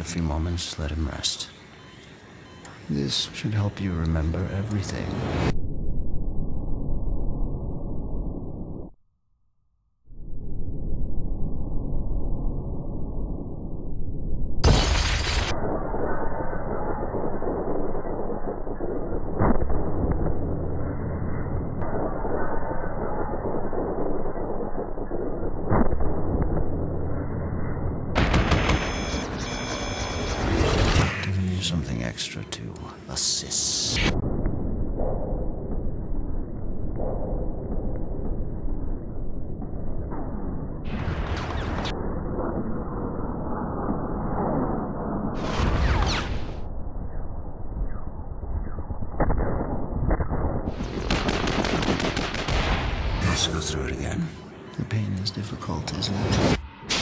a few moments, let him rest. This should help you remember everything. Something extra to assist. Let's go through it again. The pain is difficult, isn't it?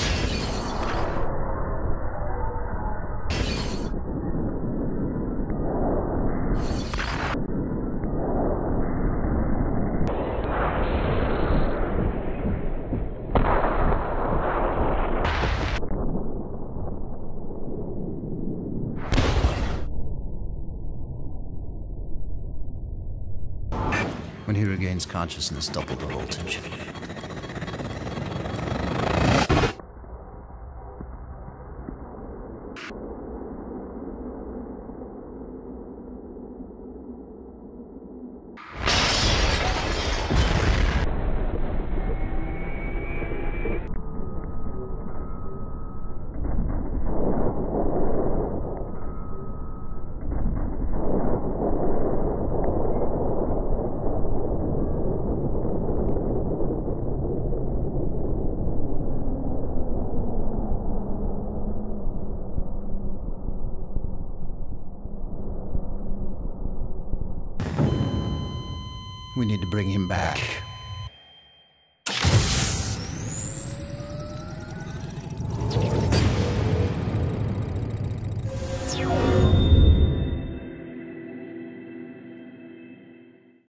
When he regains consciousness, double the voltage. We need to bring him back.